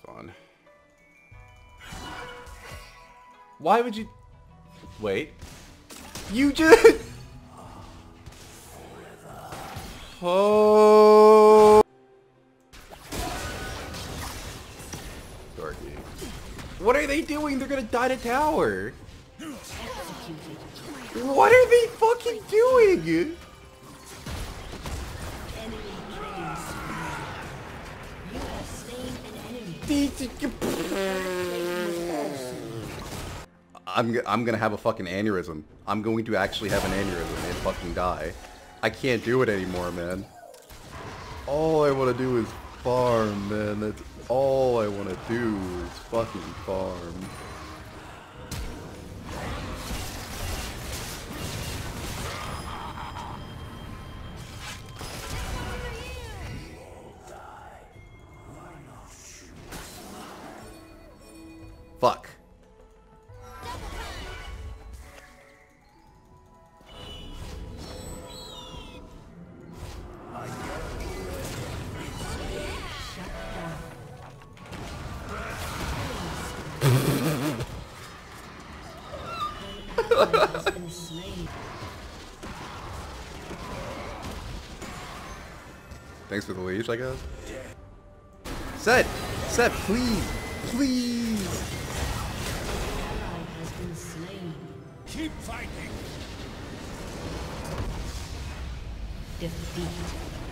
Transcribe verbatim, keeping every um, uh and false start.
fun. Why would you... Wait. You just... Oh... Dorky. What are they doing? They're gonna die to tower. What are they fucking doing? I'm, I'm gonna have a fucking aneurysm. I'm going to actually have an aneurysm and fucking die. I can't do it anymore, man. All I want to do is farm, man. That's all I want to do is fucking farm. Fuck. Thanks for the leash, I guess. Set! Set, please! Please! Keep fighting! Defeat.